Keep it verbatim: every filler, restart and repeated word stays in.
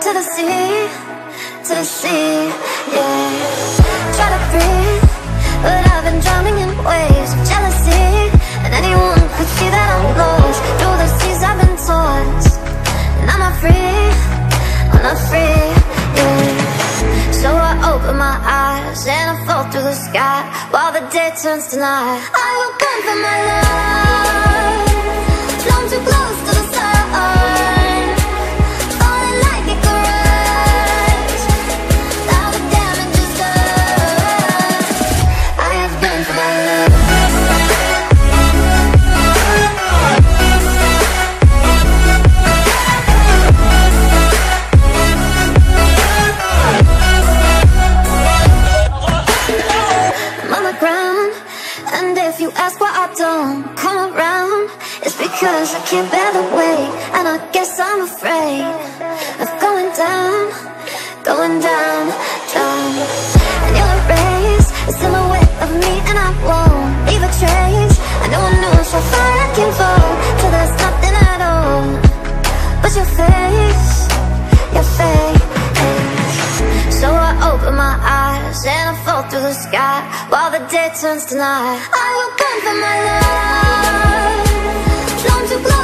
to the sea, to the sea, yeah. Try to breathe, but I've been drowning in waves of jealousy, and anyone could see that I'm lost. Through the seas I've been tossed, and I'm not free, I'm not free, yeah. So I open my eyes and I fall through the sky while the day turns to night. I will burn for my love, flown too close to the sun, falling like it could rise. Now the damage is done. I have burned for my love. And if you ask why I don't come around, it's because I can't bear the weight, and I guess I'm afraid of going down, going down, down. And you'll erase a silhouette of me, and I won't leave a trace. I know I know how far I can fall till there's nothing at all but your face, your face. So I open my eyes and I fall through the sky while the day turns to night. I will burn for my love, flown too close.